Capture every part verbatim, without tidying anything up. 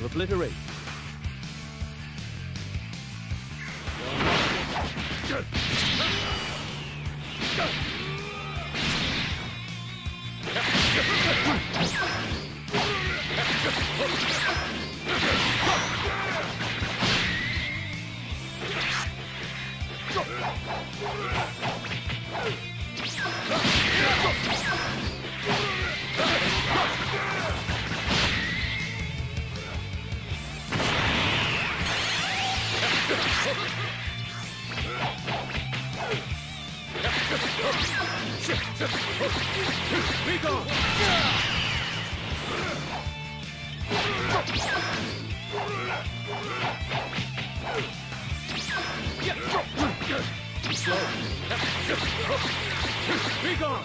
to obliterate. Be gone! Slow. Be gone!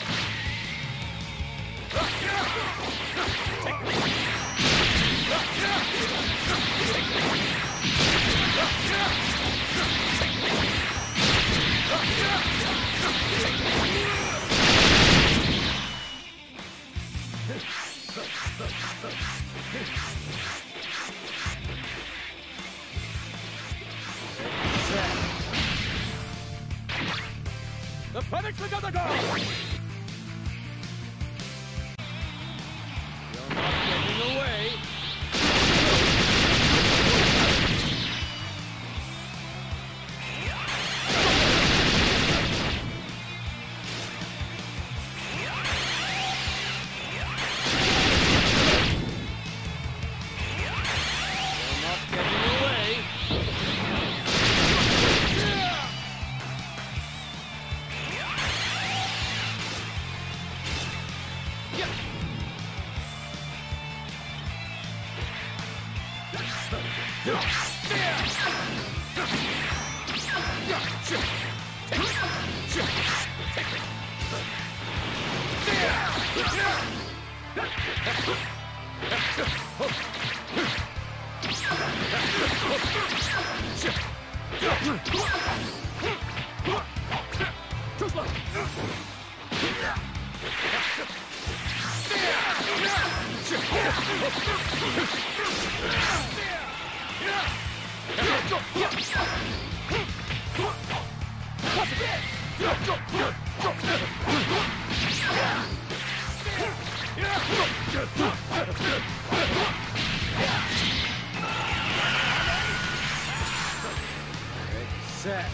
The Phoenix of the Gods! You're not getting away! Too slow! Set.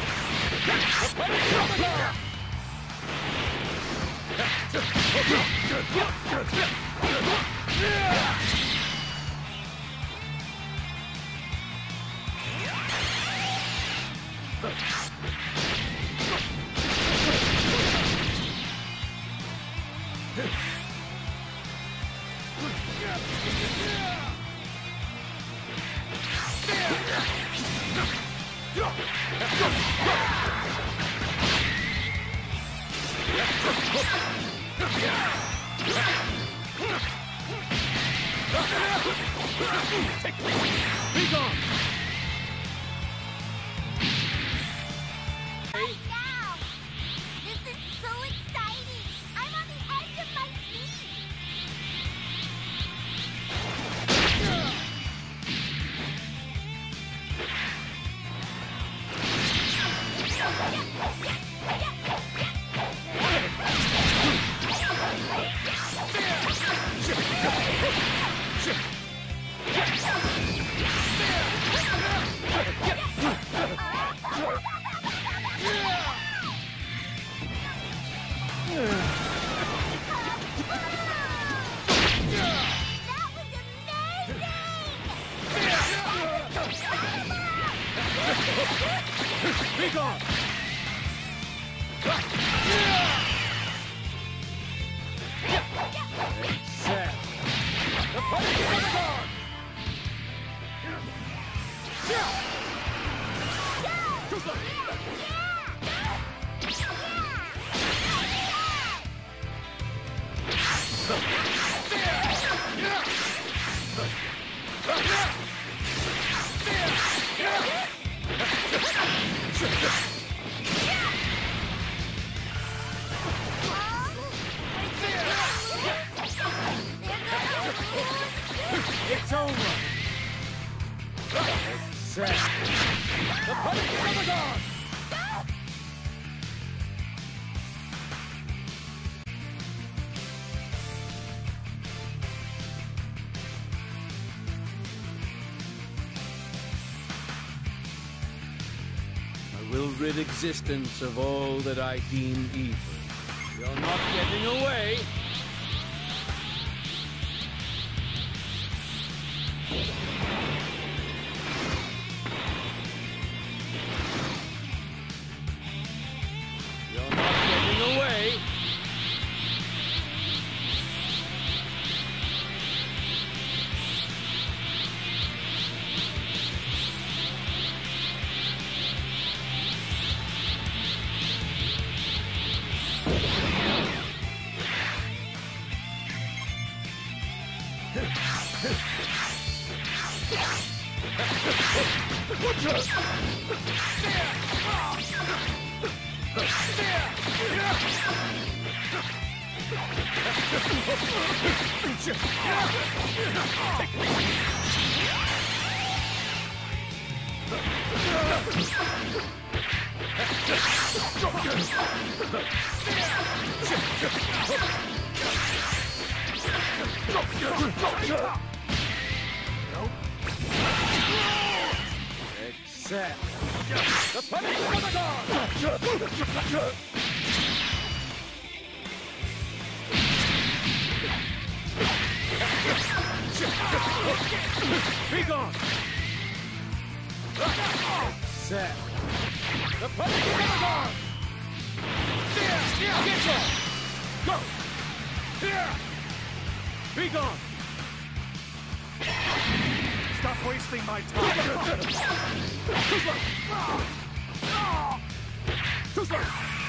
Be gone! Hey now! This is so exciting! I'm on the edge of my seat! Be gone! Set. The Phoenix of the Gods! Too slow! It's over! Set. The Punishing Amazon! I will rid existence of all that I deem evil. You're not getting away. You're not getting away. Accept the punishment of the god! Be gone! Set the punishment of the god! Get on! Go! Here! Be gone! Stop wasting my time! Too slow! Too slow!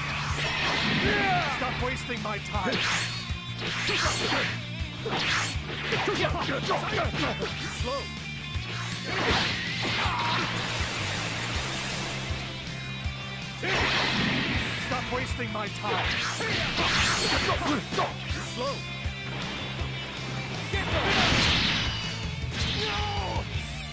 Stop wasting my time! Too slow! Too slow! Stop wasting my time! Slow! Get them! No!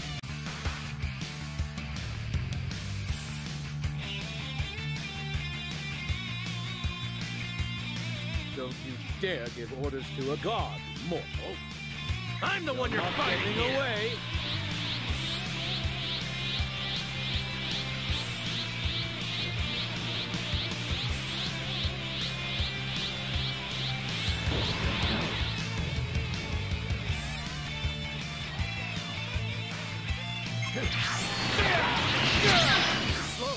Don't you dare give orders to a god, mortal. I'm the one you're fighting away. Slow.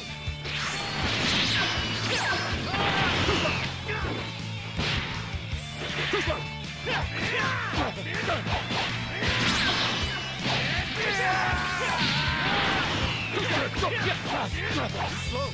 Too slow. Slow.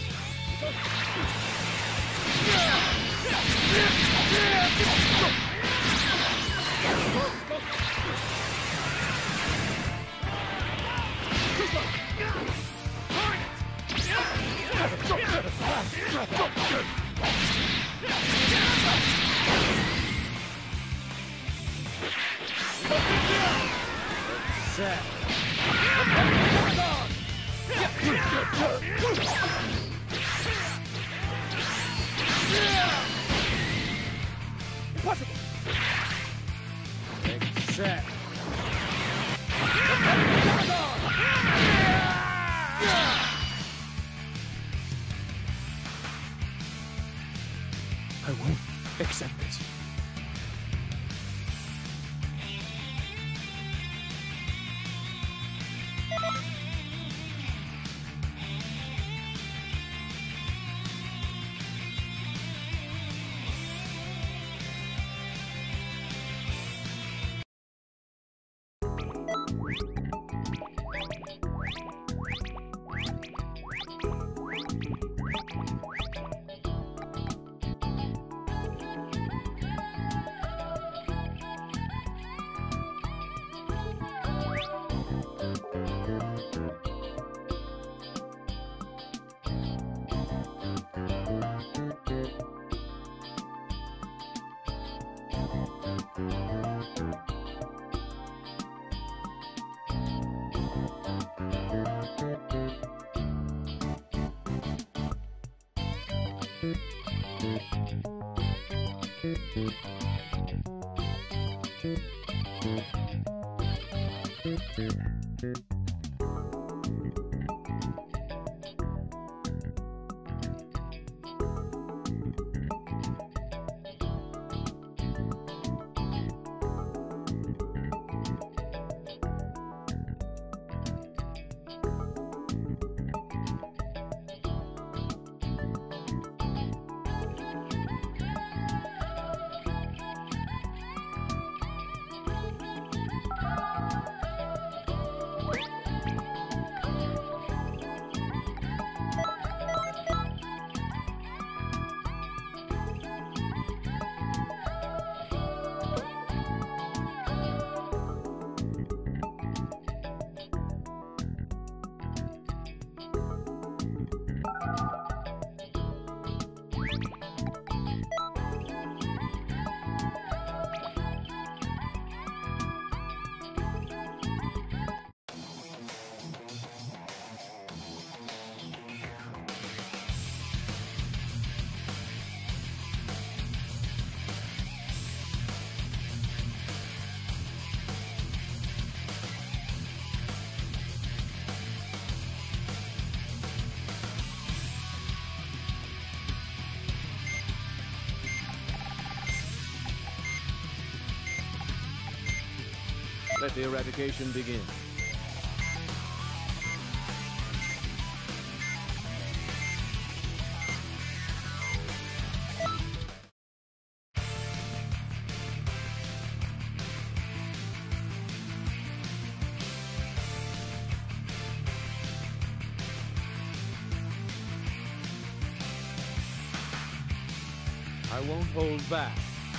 Set. Impossible. Set. I won't accept this. Let the eradication begin. I won't hold back.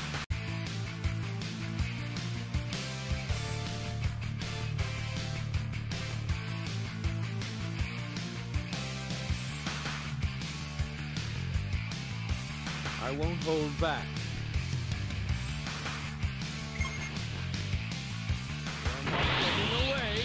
I won't hold back. I'm not getting away.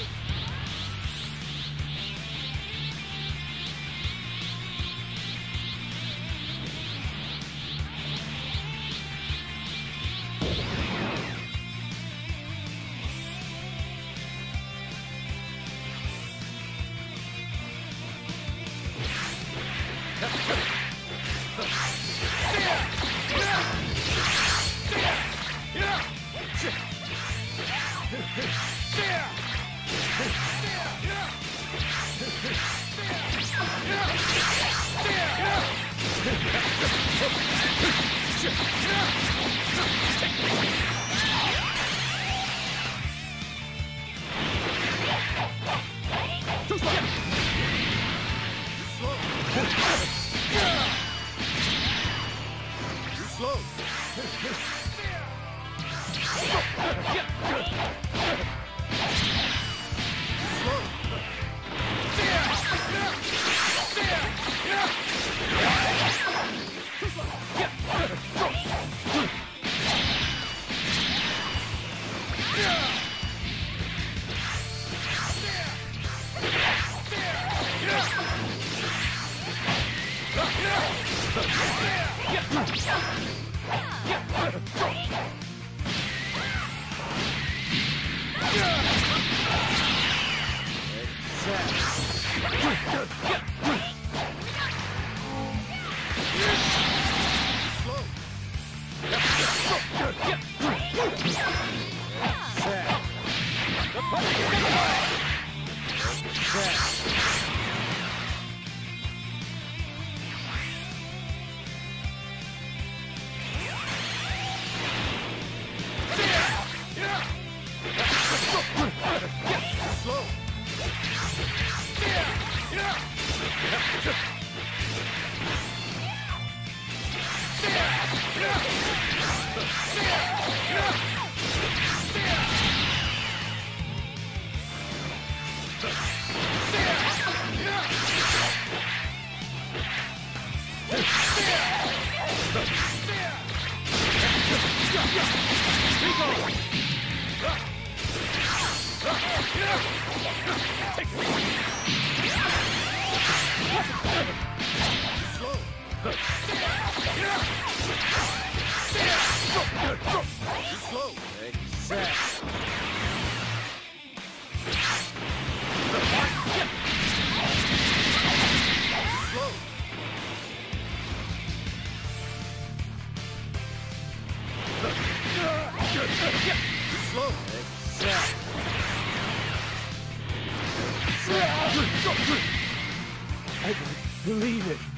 I don't believe it.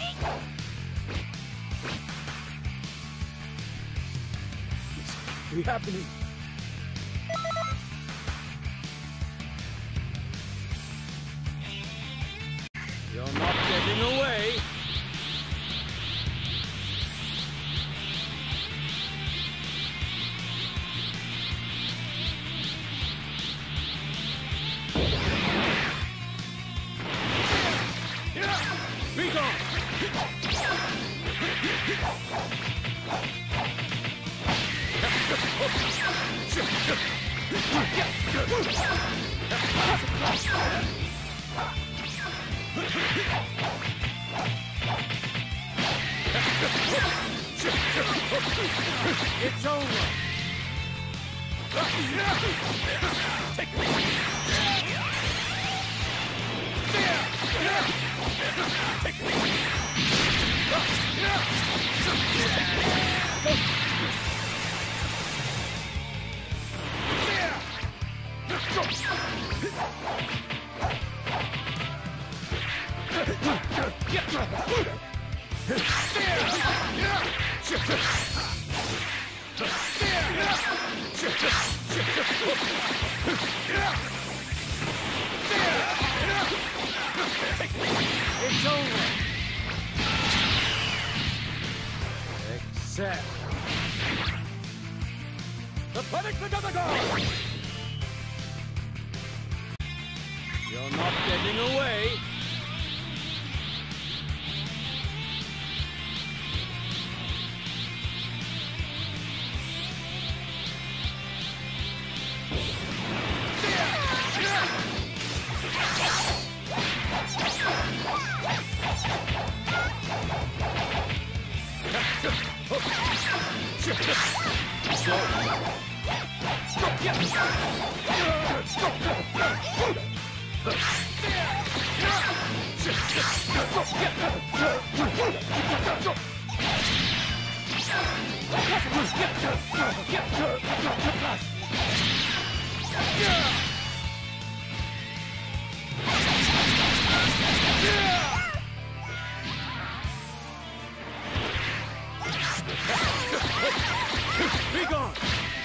It's really happening. You're not getting away. Be gone! It's over! Take it! Take it! It's over. Except the punishment of the gods. You're not getting away. Be gone!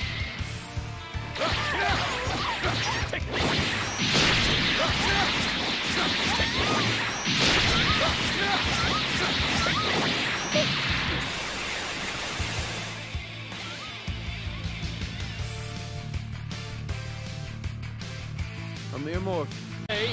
A mere mortal. Hey.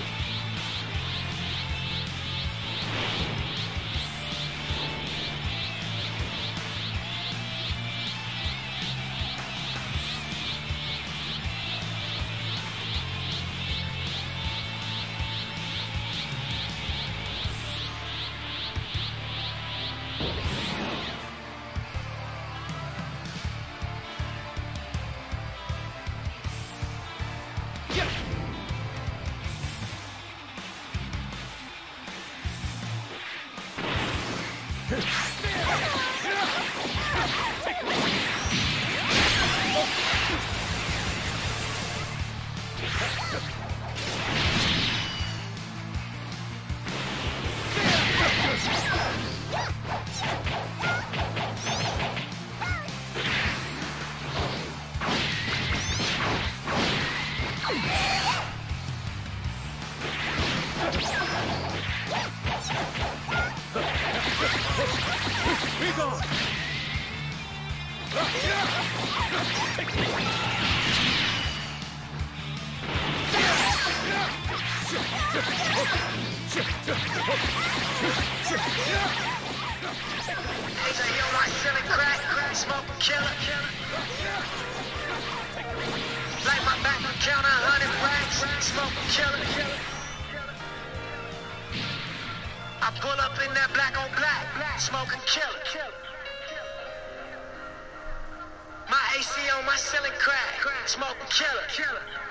Be gone! Smoke killer. Light my back and count a hundred racks. Smoke killer. I pull up in that black on black, smoking killer. My A C on my ceiling crack, smoking killer.